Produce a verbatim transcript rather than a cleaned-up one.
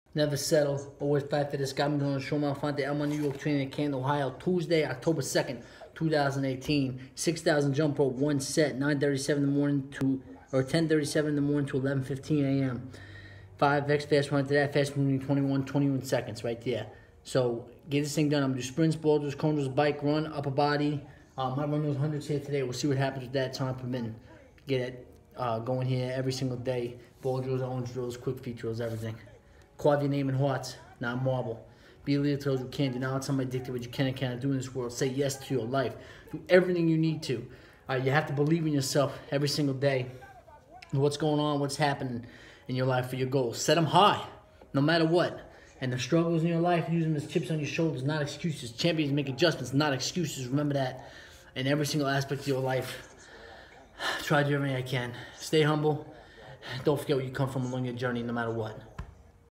Never settle. Always fight for this guy. I'm doing a show Malfante, A M A M New York training in Canton, Ohio. Tuesday, October second, two thousand eighteen. six thousand jump rope, one set. nine thirty-seven in the morning to, or ten thirty-seven in the morning to eleven fifteen A M Five X fast run to that. Fast moving twenty-one, twenty-one seconds right there. So get this thing done. I'm going to do sprints, ball drills, cone drills, bike, run, upper body. Um, I run those hundreds here today. We'll see what happens with that time permitting. Get it uh, going here every single day. Ball drills, arms drills, quick feet drills, everything. Carve your name in hearts, not marble. Be a leader to those who can. Do not tell my addicted what you can and cannot do in this world. Say yes to your life. Do everything you need to. Uh, you have to believe in yourself every single day. What's going on, what's happening in your life for your goals. Set them high, no matter what. And the struggles in your life, use them as chips on your shoulders, not excuses. Champions make adjustments, not excuses. Remember that in every single aspect of your life. Try to do everything I can. Stay humble. Don't forget where you come from along your journey, no matter what.